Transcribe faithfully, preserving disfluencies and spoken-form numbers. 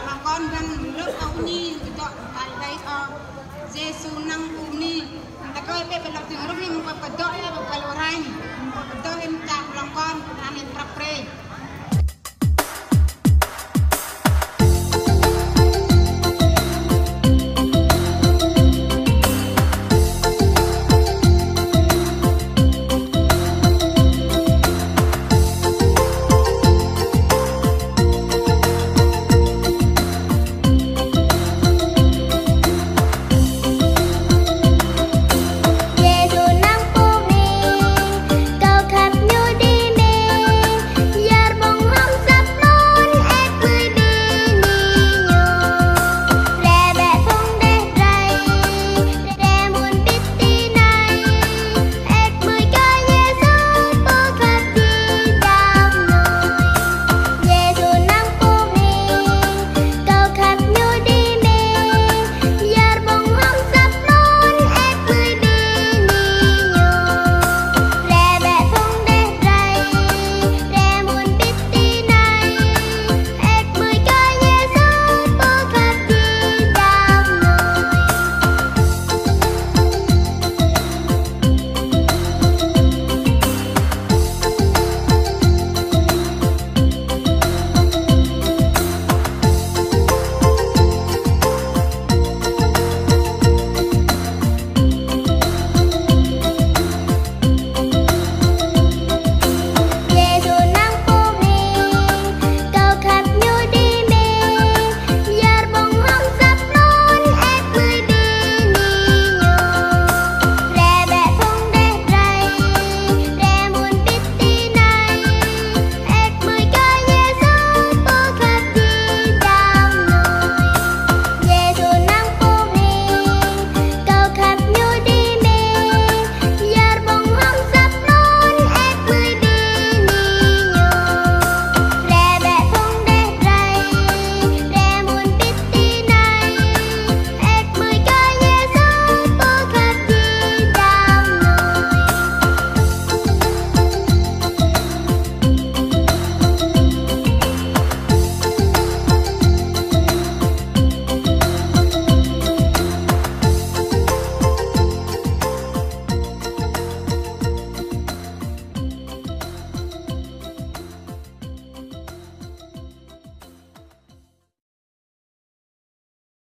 lòng con đang lớp âu ni chọn tại đây Giêsu năng âu ni ta coi về lòng tiếng lúc này một cái đôi là một cái loài một cái đôi em chạm lòng con anh em prapre